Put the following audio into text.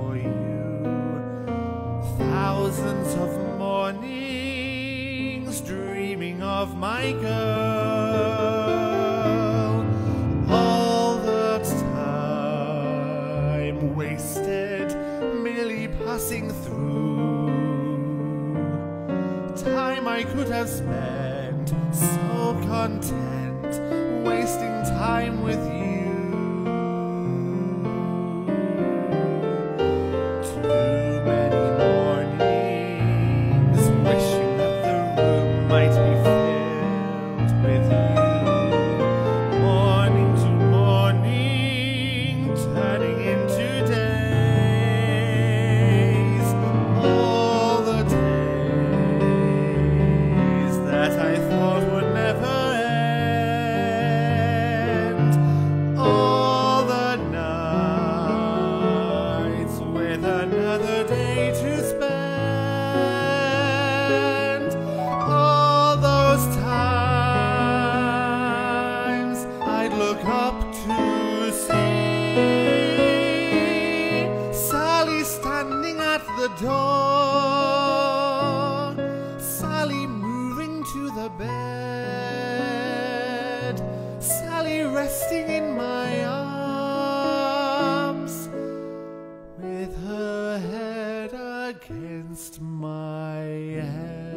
for you. Thousands of mornings dreaming of my girl. All the time wasted merely passing through. Time I could have spent so content, wasting time with you. Too many mornings wishing that the room might be filled with you. Morning to morning, turning into days. All the days that I thought would never end. All the nights with another day to spend. All those times I'd look up to see Sally standing at the door, Sally moving to the bed, Sally resting in my arms, with her head against my head.